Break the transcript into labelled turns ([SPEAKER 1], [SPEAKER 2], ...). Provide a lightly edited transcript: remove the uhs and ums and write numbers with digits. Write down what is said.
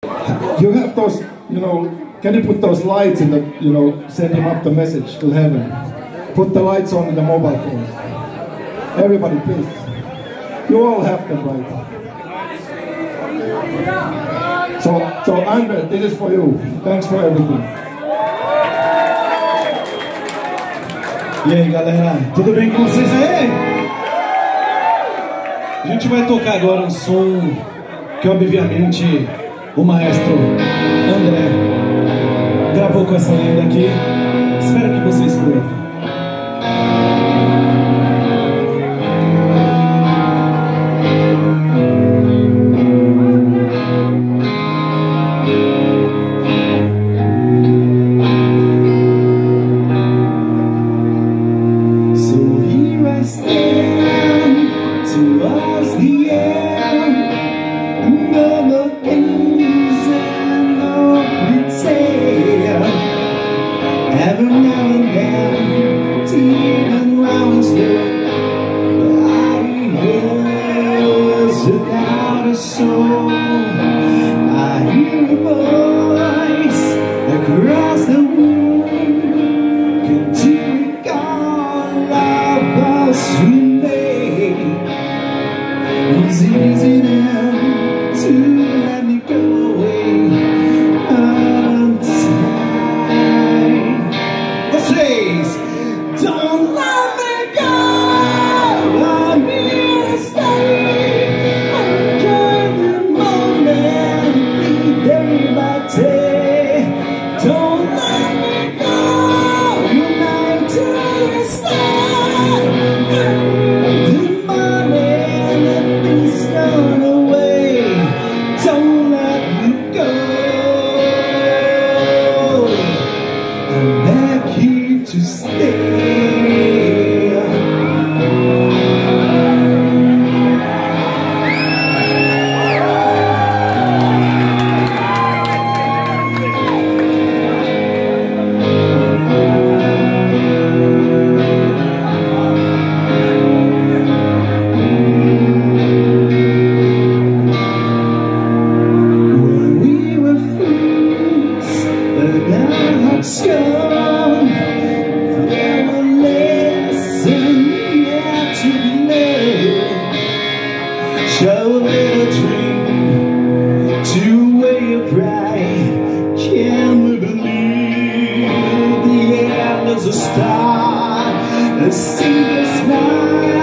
[SPEAKER 1] You have those, can you put those lights in the, send him up the message to heaven. Put the lights on in the mobile phones. Everybody, please. You all have them, right? So Andre, this is for you. Thanks for everything.
[SPEAKER 2] E aí, galera, tudo bem com vocês aí? A gente vai tocar agora um som que, obviamente, o maestro André gravou com essa lenda aqui. Espero que vocês curtam.
[SPEAKER 3] Without a soul, I hear a voice across the room. Can't you recall all us we made? It's easy now to let me go away untied. What says, don't let me go, I'm here to stay. Don't let me go, unite to the start. The moment that is gone away, don't let me go. I'm back here to stay. Show a little dream to weigh a pride. Can we believe the end is a star? A single smile.